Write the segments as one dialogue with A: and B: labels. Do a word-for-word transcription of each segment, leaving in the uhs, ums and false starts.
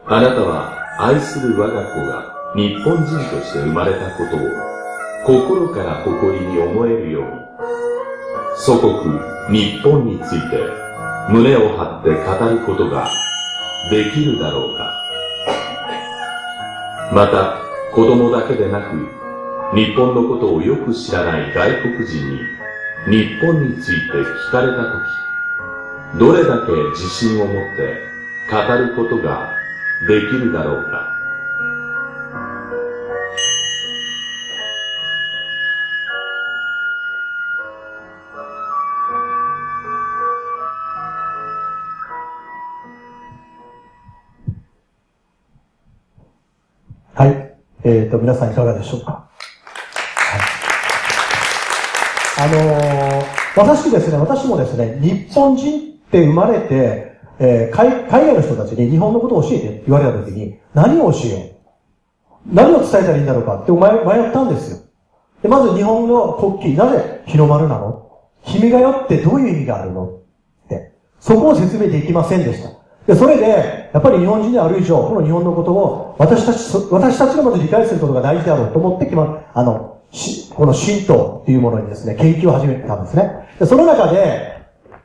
A: あなたは愛する我が子が日本人として生まれたことを心から誇りに思えるように、祖国日本について胸を張って語ることができるだろうか。また、子供だけでなく、日本のことをよく知らない外国人に日本について聞かれたとき、どれだけ自信を持って語ることができるだろうか。
B: はい。えっと、皆さんいかがでしょうか。はい、あのー、私ですね、私もですね、日本人って生まれて、えー、海, 海外の人たちに日本のことを教えてって言われたときに、何を教えよう、何を伝えたらいいんだろうかって迷ったんですよ。で、まず日本の国旗、なぜ日の丸なの？君が代ってどういう意味があるのって。そこを説明できませんでした。で、それで、やっぱり日本人である以上、この日本のことを私たち、私たちがまず理解することが大事だろうと思ってきま、あの、しこの神道っていうものにですね、研究を始めたんですね。で、その中で、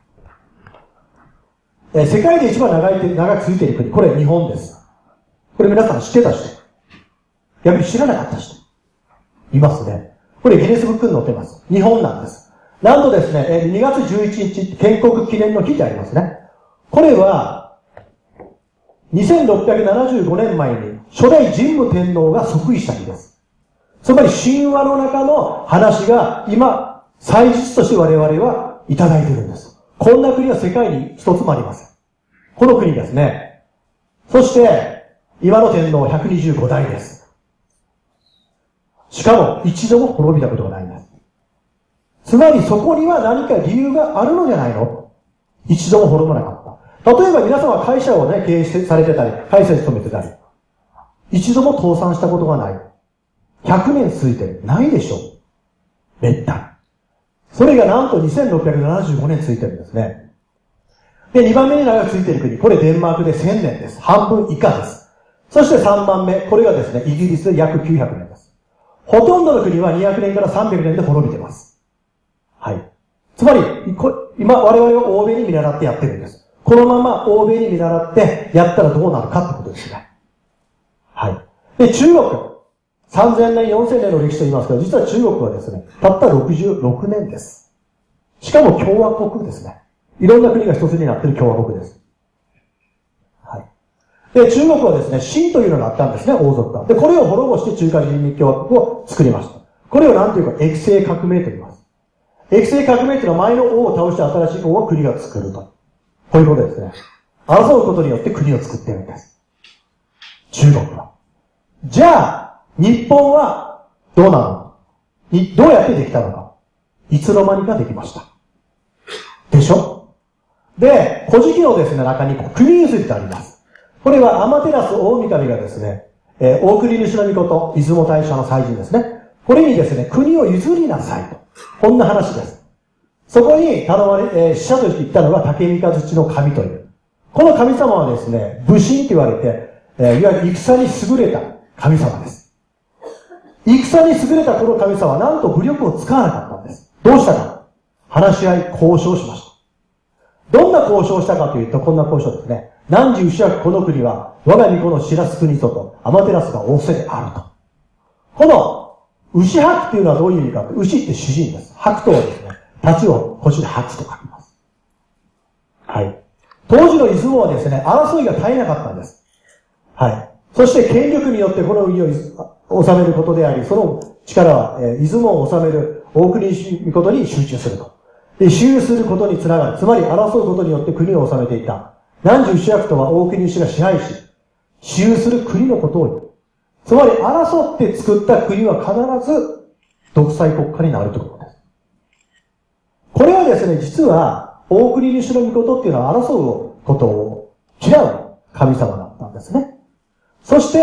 B: えー、世界で一番長い、長く続いている国、これ日本です。これ皆さん知ってた人、逆に知らなかった人、いますね。これギネスブックに載ってます。日本なんです。なんとですね、えー、にがつじゅういちにち、建国記念の日ってありますね。これは、にせんろっぴゃくななじゅうごねんまえに初代神武天皇が即位した日です。つまり神話の中の話が今、祭日として我々はいただいているんです。こんな国は世界に一つもありません。この国ですね。そして、今の天皇ひゃくにじゅうごだいです。しかも一度も滅びたことがないんです。つまりそこには何か理由があるのじゃないの？一度も滅ばなかった。例えば皆さんは会社をね、経営されてたり、会社に勤めてたり、一度も倒産したことがない。ひゃくねん続いてる。ないでしょう。めったに。それがなんとにせんろっぴゃくななじゅうごねん続いてるんですね。で、にばんめに長く続いている国、これデンマークでせんねんです。半分以下です。そしてさんばんめ、これがですね、イギリスで約きゅうひゃくねんです。ほとんどの国はにひゃくねんからさんびゃくねんで滅びてます。はい。つまり、今我々は欧米に見習ってやってるんです。このまま欧米に見習ってやったらどうなるかってことですね。はい。で、中国。さんぜんねん、よんせんねんの歴史と言いますけど、実は中国はですね、たったろくじゅうろくねんです。しかも共和国ですね。いろんな国が一つになっている共和国です。はい。で、中国はですね、秦というのがあったんですね、王族が。で、これを滅ぼして中華人民共和国を作りました。これを何というか、育成革命と言います。育成革命というのは前の王を倒して新しい王を国が作ると。こういうことですね。争うことによって国を作っているんです。中国は。じゃあ、日本はどうなの？に、どうやってできたのか。いつの間にかできました。でしょ？で、古事記のですね、中に国譲りってあります。これは天照大神がですね、えー、大国主の御事、出雲大社の祭神ですね。これにですね、国を譲りなさいと。こんな話です。そこに頼まれ、えー、使者として言ったのが竹三日土の神という。この神様はですね、武神と言われて、えー、いわゆる戦に優れた神様です。戦に優れたこの神様はなんと武力を使わなかったんです。どうしたか？話し合い、交渉しました。どんな交渉をしたかというと、こんな交渉ですね。汝牛約この国は、我が御子の白洲国と天照が仰せであると。この、牛白っていうのはどういう意味かと。牛って主人です。白とはですね、立ちを腰で白と書きます。はい。当時の出雲はですね、争いが絶えなかったんです。はい。そして権力によってこの国を治めることであり、その力は、えー、出雲を治める大国御事に集中すると。で、私有することにつながる。つまり争うことによって国を治めていた。汝牛約とは大国主が支配し、私有する国のことを言う。つまり争って作った国は必ず独裁国家になるということです。これはですね、実は大国主の御事っていうのは争うことを嫌う神様だったんですね。そして、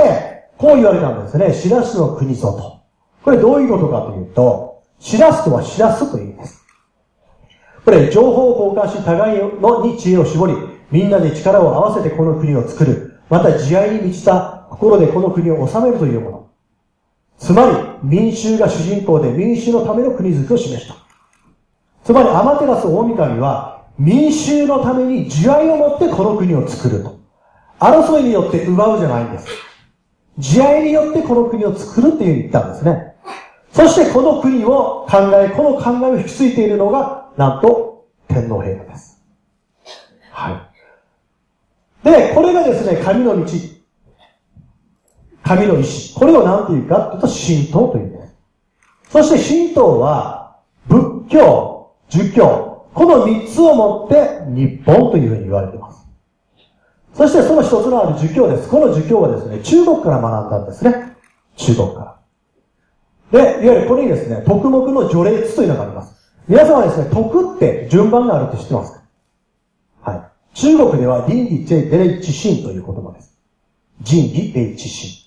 B: こう言われたんですね。知らすの国ぞと。これどういうことかというと、知らすとは知らすという意味です。これ、情報を交換し、互いのに知恵を絞り、みんなで力を合わせてこの国を作る。 また慈愛に満ちた心でこの国を治めるというもの。つまり、民衆が主人公で民衆のための国づくりを示した。つまり、アマテラス大神は、民衆のために慈愛を持ってこの国を作ると。争いによって奪うじゃないんです。慈愛によってこの国を作るっていうふうに言ったんですね。そしてこの国を考え、この考えを引き継いでいるのが、なんと、天皇陛下です。はい。で、これがですね、神の道。神の意志。これを何て言うかというと、神道というんです。そして神道は、仏教、儒教、この三つをもって日本というふうに言われています。そしてその一つのある儒教です。この儒教はですね、中国から学んだんですね。中国から。で、いわゆるこれにですね、徳目の序列というのがあります。皆様はですね、徳って順番があるって知ってますか？はい。中国では倫理、礼、礼、智、信という言葉です。仁義、礼、智、信。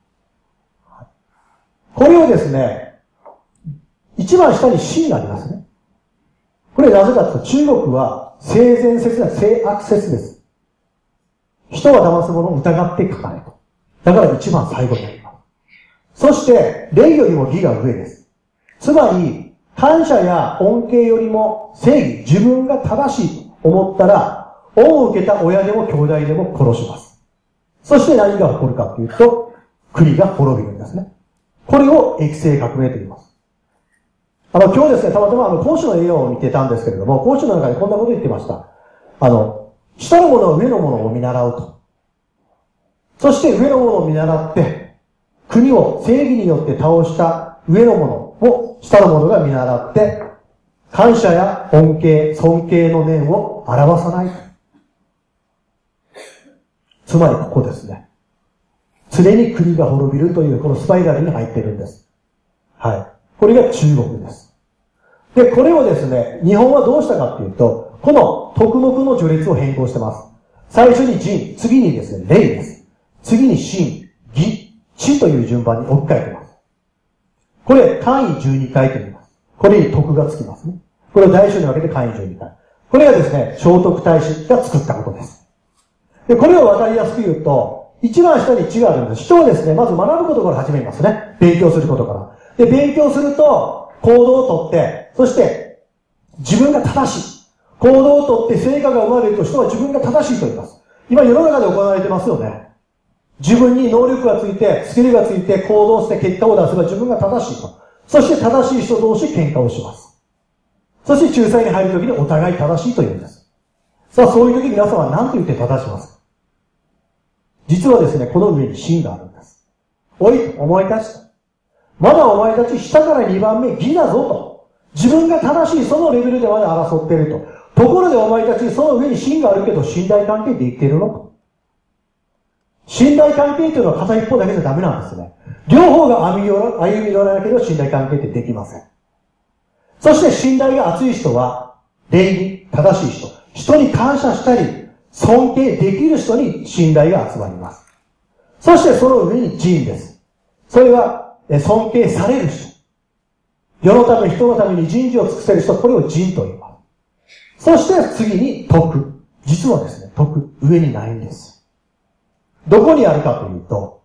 B: これをですね、一番下に信がありますね。これなぜかというと、中国は性善説な性悪説です。人は騙す者を疑って書かないと。だから一番最後にあります。そして、礼よりも義が上です。つまり、感謝や恩恵よりも正義、自分が正しいと思ったら、恩を受けた親でも兄弟でも殺します。そして何が起こるかというと、国が滅びるんですね。これを液性革命と言います。あの、今日ですね、たまたまあの、孔子の栄養を見てたんですけれども、孔子の中でこんなこと言ってました。あの、下のものは上のものを見習うと。そして上のものを見習って、国を正義によって倒した上のものを下のものが見習って、感謝や恩恵、尊敬の念を表さないと。つまりここですね。常に国が滅びるというこのスパイラルに入っているんです。はい。これが中国です。で、これをですね、日本はどうしたかっていうと、この徳目の序列を変更してます。最初に仁、次にですね、礼です。次に信、義、智という順番に置き換えてます。これ、簡位じゅうにかいと言います。これに徳がつきますね。これを大小に分けて簡位じゅうにかい。これがですね、聖徳太子が作ったことです。で、これを分かりやすく言うと、一番下に知があるんです。人はですね、まず学ぶことから始めますね。勉強することから。で、勉強すると、行動をとって、そして、自分が正しい。行動をとって成果が生まれると人は自分が正しいと言います。今世の中で行われてますよね。自分に能力がついて、スキルがついて行動して結果を出せば自分が正しいと。そして正しい人同士喧嘩をします。そして仲裁に入るときにお互い正しいと言うんです。さあ、そういうとき皆さんは何と言って正しますか？実はですね、この上に真があるんです。おい、お前たちと。まだお前たち下からにばんめ義だぞと。自分が正しいそのレベルでまで争っていると。ところでお前たちその上に真があるけど信頼関係で生きているのと。信頼関係というのは片一方だけじゃダメなんですね。両方が歩み寄らなければ信頼関係ってできません。そして信頼が厚い人は、礼儀、正しい人、人に感謝したり、尊敬できる人に信頼が集まります。そしてその上に仁です。それは尊敬される人。世のため、人のために人事を尽くせる人、これを仁と言います。そして次に徳。実はですね、徳、上にないんです。どこにあるかというと、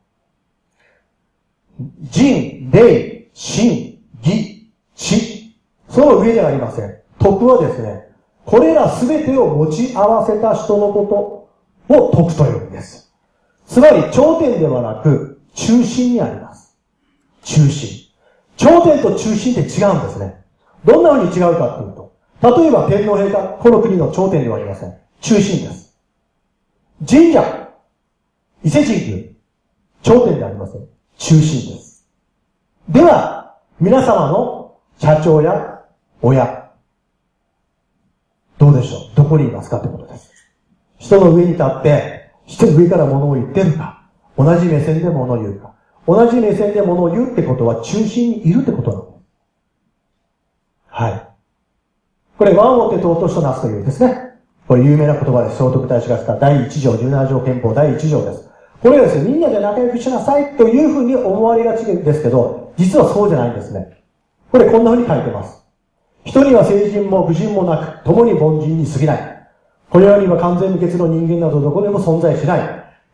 B: 仁、礼、信、義、智。その上ではありません。徳はですね、これらすべてを持ち合わせた人のことを徳と呼ぶんです。つまり頂点ではなく中心にあります。中心。頂点と中心って違うんですね。どんな風に違うかというと、例えば天皇陛下、この国の頂点ではありません。中心です。神社、伊勢神宮、頂点ではありません。中心です。では、皆様の社長や親、どうでしょう？どこにいますかってことです。人の上に立って、人の上から物を言ってるか、同じ目線で物を言うか、同じ目線で物を言うってことは中心にいるってことなの。はい。これ、和をもって尊しとなすというですね。これ有名な言葉です。聖徳太子がしただいいち条じゅうなな条憲法だいいち条です。これはですね、みんなで仲良くしなさいというふうに思われがちですけど、実はそうじゃないんですね。これこんなふうに書いてます。人には聖人も愚人もなく、共に凡人に過ぎない。この世には完全無欠の人間などどこでも存在しない。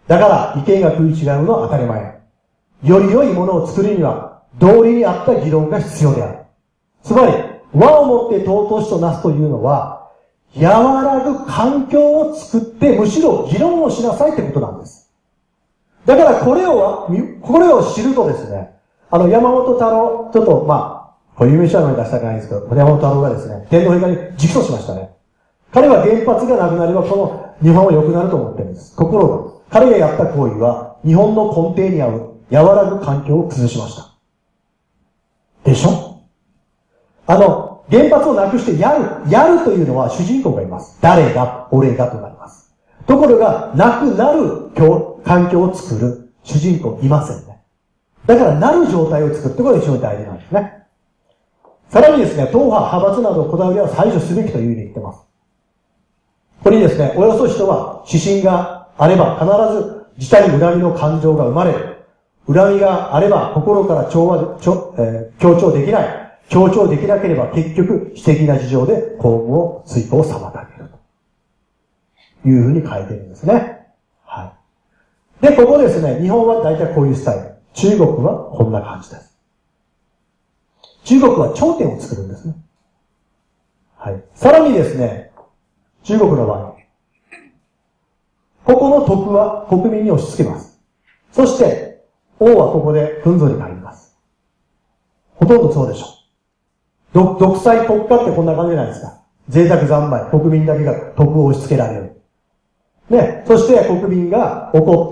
B: だから意見が食い違うのは当たり前。より良いものを作るには、道理に合った議論が必要である。つまり、和をもって尊しとなすというのは、和らぐ環境を作って、むしろ議論をしなさいってことなんです。だからこれを、これを知るとですね、あの、山本太郎、ちょっと、まあ、こういう名称は出したくないんですけど、山本太郎がですね、天皇陛下に直訴しましたね。彼は原発がなくなれば、この日本は良くなると思ってるんです。ところが、彼がやった行為は、日本の根底にある和らぐ環境を崩しました。でしょ？あの、原発をなくしてやる、やるというのは主人公がいます。誰が、俺がとなります。ところが、なくなる環境を作る主人公いませんね。だから、なる状態を作るってことが非常に大事なんですね。さらにですね、党派、派閥などこだわりは排除すべきというふうに言ってます。これにですね、およそ人は指針があれば必ず自他に恨みの感情が生まれる。恨みがあれば心から調和、ちょえー、強調できない。強調できなければ結局私的な事情で公務を遂行を妨げるというふうに書いているんですね。はい。で、ここですね、日本は大体こういうスタイル。中国はこんな感じです。中国は頂点を作るんですね。はい。さらにですね、中国の場合、ここの徳は国民に押し付けます。そして、王はここで軍訴に入ります。ほとんどそうでしょう。独裁国家ってこんな感じじゃないですか。贅沢三昧、国民だけが徳を押し付けられる。ね。そして国民が怒って、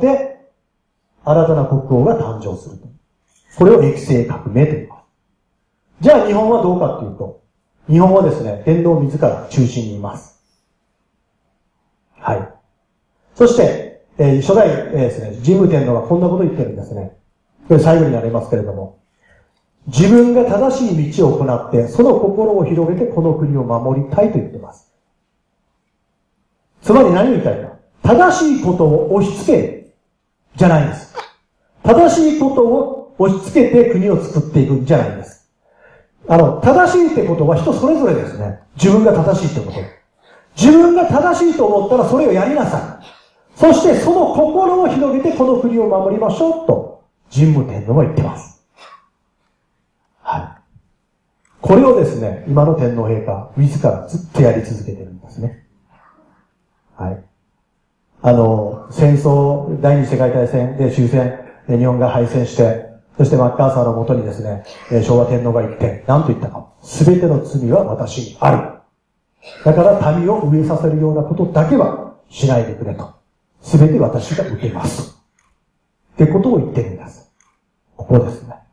B: 新たな国王が誕生すると。これを歴世革命と言います。じゃあ日本はどうかっていうと、日本はですね、天皇自ら中心にいます。はい。そして、えー、初代、えー、ですね、神武天皇はこんなことを言ってるんですね。これ最後になりますけれども、自分が正しい道を行って、その心を広げてこの国を守りたいと言っています。つまり何を言いたいか。正しいことを押し付ける。じゃないんです。正しいことを押し付けて国を作っていくんじゃないんです。あの、正しいってことは人それぞれですね。自分が正しいってこと。自分が正しいと思ったらそれをやりなさい。そしてその心を広げてこの国を守りましょうと、神武天皇は言ってます。はい。これをですね、今の天皇陛下、自らずっとやり続けてるんですね。はい。あの、戦争、第二次世界大戦で終戦、日本が敗戦して、そしてマッカーサーのもとにですね、昭和天皇が言って、何と言ったか。すべての罪は私にある。だから民を飢えさせるようなことだけはしないでくれと。すべて私が受けます。ってことを言ってるんです。ここですね。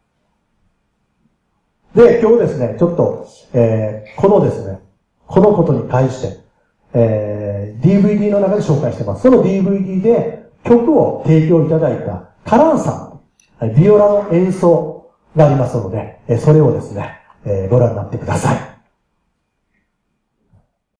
B: で、今日ですね、ちょっと、えー、このですね、このことに対して、えー、ディーブイディー の中で紹介してます。その ディーブイディー で曲を提供いただいたカランさん、ビオラの演奏がありますので、それをですね、ご覧になってください。